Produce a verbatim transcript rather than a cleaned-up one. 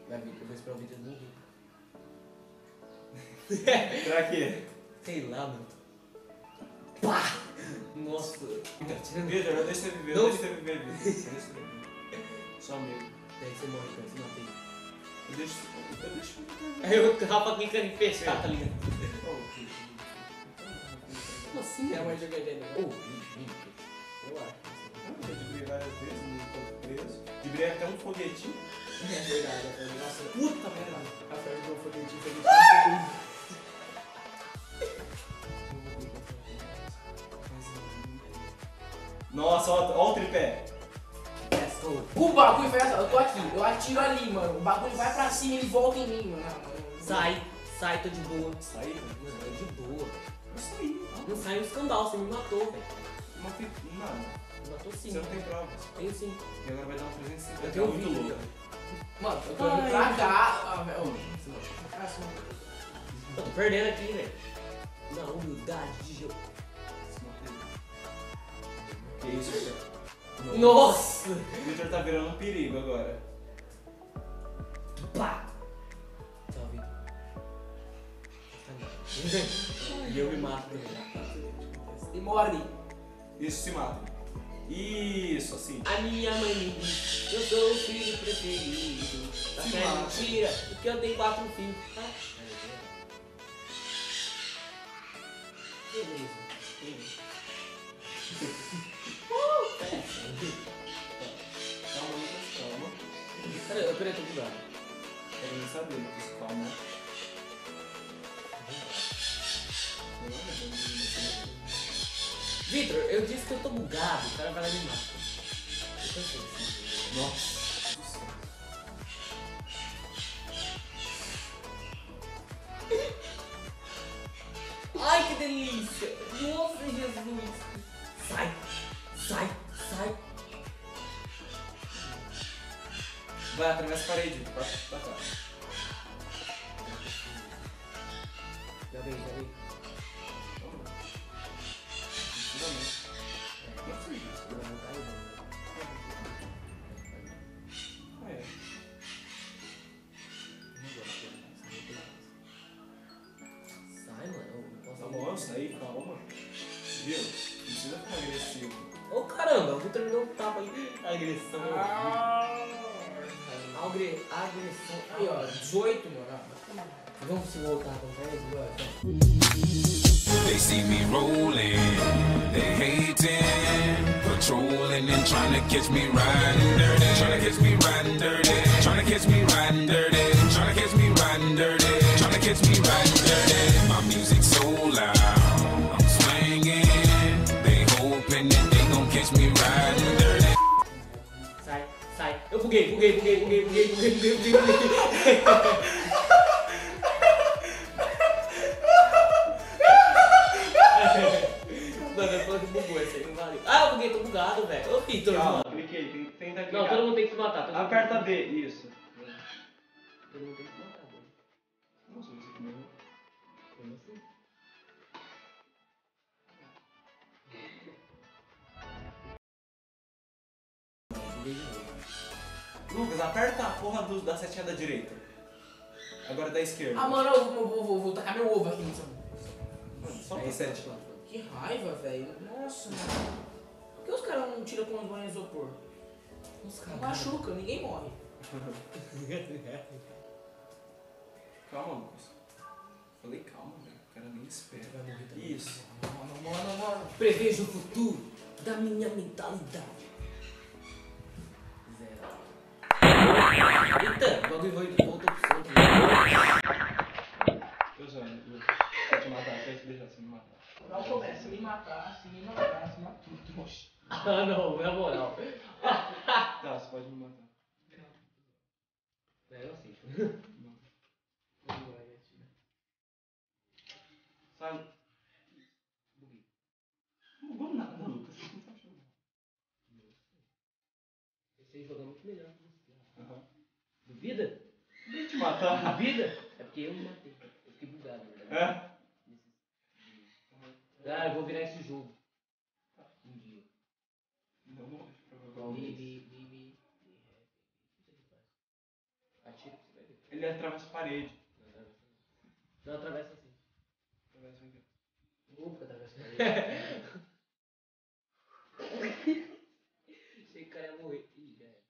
Vai vir, eu vou esperar o vídeo do morrer. Pra quê? Sei lá, mano. Pá! Nossa. Vitor, eu deixo você viver, eu Não. deixo você viver, Vitor. Eu deixo você viver. Só amigo. Daí você morre, cara, você mata ele. Eu deixo. Eu deixo. Aí o Rafa clicando em fechar, tá ligado? Como assim? É uma jogadinha. Ô, gente, eu acho. Eu já debrei várias vezes, não tô preso. Debrei até um foguetinho. É verdade, Rafael. Nossa, Puta merda. Rafael jogou foguetinho, foguetinho. Nossa, ó, ó o tripé. O bagulho foi assim, eu tô aqui, eu atiro ali, mano. O bagulho vai pra cima e ele volta em mim, mano. Sai, sai, tô de boa. Sai, velho. Não, é de boa, velho. Eu saí. Não sai um escambau, você me matou, velho. Não tem. Não. Me matou sim. Você não tem provas. Tenho sim. E agora vai dar um trezentos e cinquenta. Eu tenho um muito vídeo, louco. Mano, eu tô indo Ai, pra gente. cá. Ah, velho. Ô, você não ficar assim. Eu tô perdendo aqui, velho. Na humildade de jogo. Que isso, Vitor? Nossa! O Vitor tá virando um perigo agora. Pá! Tchau, Vitor. E eu me mato também. E morre. Isso, se mata. Isso, assim. A minha mãe me diz, eu sou o filho preferido. Tá Se que é mata. mentira, porque eu tenho quatro filhos. Tá? Beleza. Calma, Lucas, calma. Peraí, eu peraí, tô bugado. Quero nem saber, Lucas, calma. Vitor, eu disse que eu tô bugado, o cara vai lá e me mata. Eu cansei assim. Nossa. Ai, que delícia! Nossa, Jesus! Sai! Sai! Sai! Vai, atravessa a parede. Pra, pra cá. Já veio, já veio. Finalmente. Não sei isso. Não, não caiu não. Ah, é. Sai, mano. Eu não posso. Tá bom, eu saí, calma. Viu? Não precisa ficar agressivo. Ô, caramba, o Vitor me deu um tapa aí. Agressão. Agre... Agressão. Aí, ó, dezoito, mano. Vamos se voltar com três, bora. They see me rolling, they hating, patrolling and trying to catch me riding dirty, trying to catch me riding dirty, trying to catch me riding dirty, trying to catch me riding dirty, trying to catch me riding dirty. My music so loud, I'm swinging, they hoping that they gon' catch me riding dirty. Sai, sai. Eu buguei, buguei, buguei, buguei, buguei, buguei, buguei, buguei, buguei. Mano, eu falei que bugou esse aí, não valeu. Ah, eu buguei, tô bugado, velho. Ô, Vitor, Calma, mano. cliquei. Tem- Tenta clicar. Não, todo mundo tem que se matar. Todo mundo Aperta tem B, isso. que- Todo mundo tem que se matar, velho. Nossa, você que morreu. Como assim? Buguei de novo. Lucas, aperta a porra do, da setinha da direita. Agora da esquerda. Ah, mano, eu vou, vou, vou, vou tacar meu ovo aqui. Mano, só Aí, pra sete. sete. Que raiva, velho. Nossa, mano. Por que os caras não tiram com os banhos de isopor? Os Não caras. machuca, ninguém morre. Calma, Lucas. Falei calma, velho. O cara nem espera. Vai morrer também. Isso. Mano, mano, mano. Prevejo o futuro da minha mentalidade. Zero. Eita, o bagulho vai- voltou pro solto. Eu já, Lucas. Vou te matar, quer te deixar assim me matar. Não começa a me matar, se me matar, se matar tudo. Oxi. Ah, não, na moral. Tá, você pode me matar. É, eu aceito. Sai. Buguei. Não bugou nada, Lucas. Você não tá achando. Esse aí joga muito melhor que você. Aham. Duvida? Deixa eu te matar. Duvida? É porque eu me matei. Eu fiquei bugado, na verdade. É? Ah, eu vou virar esse jogo. Um dia. Não, não. Bi, Provavelmente. bi, bi, bi, bi, ré, bi. O que você faz? Atira pra você ver. Ele atravessa a parede. Não atravessa assim. Atravessa aqui. Ufa, atravessa. Achei que o cara ia morrer. Ih, já era.